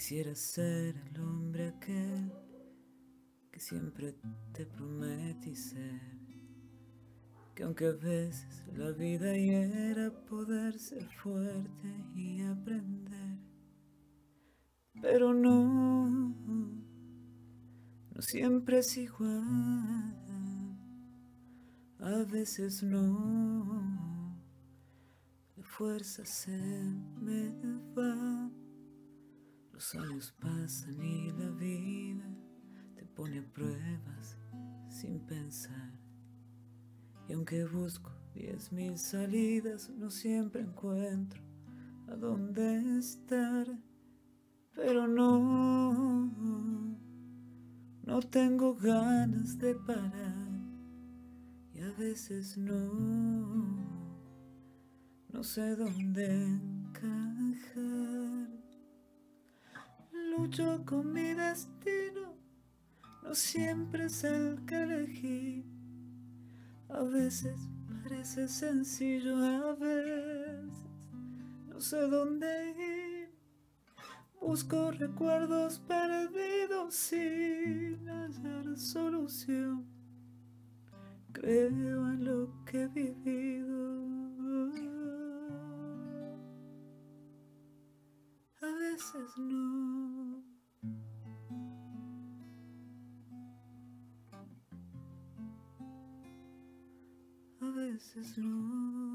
Quisiera ser el hombre aquel que siempre te prometí ser, que aunque a veces la vida hiera, poder ser fuerte y aprender. Pero no siempre es igual, a veces no, la fuerza se me va. Los años pasan y la vida te pone a pruebas sin pensar. Y aunque busco 10.000 salidas, no siempre encuentro a dónde estar. Pero no tengo ganas de parar. Y a veces no sé dónde encajar. Lucho con mi destino, no siempre es el que elegí. A veces parece sencillo, a veces no sé dónde ir. Busco recuerdos perdidos sin hallar solución. Creo en lo que he vivido. A veces no. A veces no.